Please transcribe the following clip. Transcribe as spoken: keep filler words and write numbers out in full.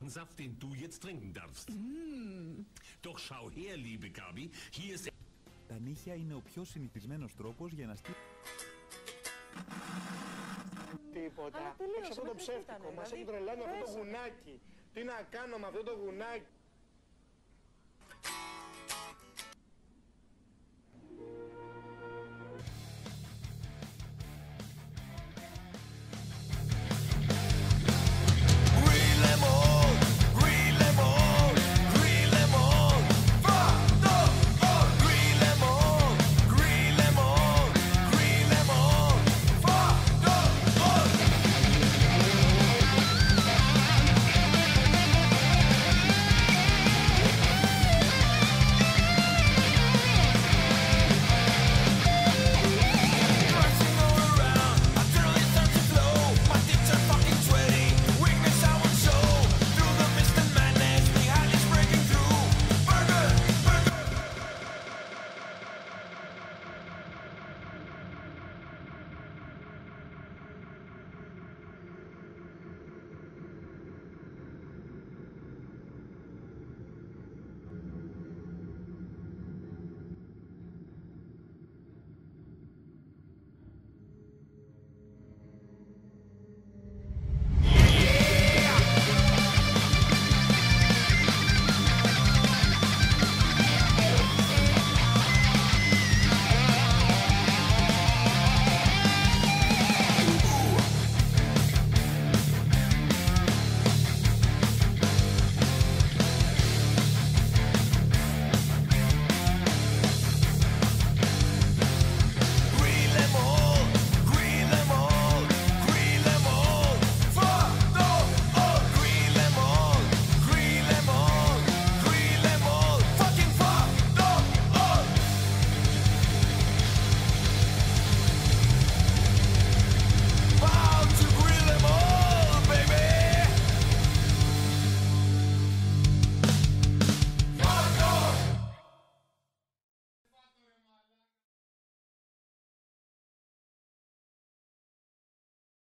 Saft, den du jetzt trinken darfst. Mm. Doch schau her, liebe Gabi, hier ist... Τα νύχια είναι ο πιο συνηθισμένος τρόπος για να στείλει... Τίποτα. Έχει αυτό το ψεύτικο. Μας έχει τρελάνει αυτό το γουνάκι. Τι να κάνω με αυτό το γουνάκι.